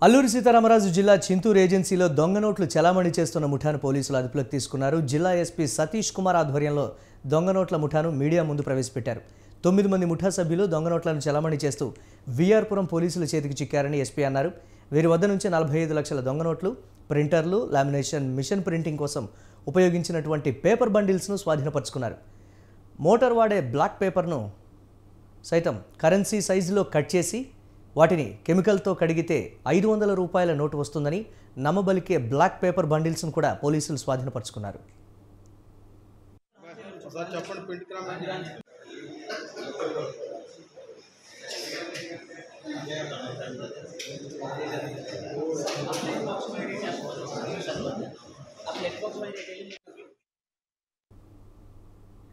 అల్లూరి సీతారామరాజు జిల్లా చింతూరు ఏజెన్సీలో దొంగ నోట్లు చలామణి చేస్తున్న ముఠాను పోలీసులు అదుపులోకి తీసుకున్నారు. జిల్లా ఎస్పీ సతీష్ కుమార్ ఆధ్వర్యంలో దొంగ నోట్ల ముఠాను మీడియా ముందు ప్రవేశపెట్టారు. 9 మంది ముఠా సభ్యులు దొంగ నోట్లను చలామణి చేస్తూ వీఆర్పురం పోలీసుల చేతికి చిక్కారని ఎస్పీ అన్నారు. వీరి వద్ద నుంచి 45 లక్షల దొంగ నోట్లు, ప్రింటర్లు, లామినేషన్ మిషన్ ప్రింటింగ్ కోసం ఉపయోగించినటువంటి పేపర్ బండిల్స్ను స్వాధీనపరుచుకున్నారు. మోటార్ వాడే బ్లాక్ పేపర్ను సైతం కరెన్సీ సైజులో కట్ చేసి వాటిని కెమికల్తో కడిగితే 500 రూపాయల నోటు వస్తుందని నమ్మబలికే బ్లాక్ పేపర్ బండిల్స్ను కూడా పోలీసులు స్వాధీనపరుచుకున్నారు.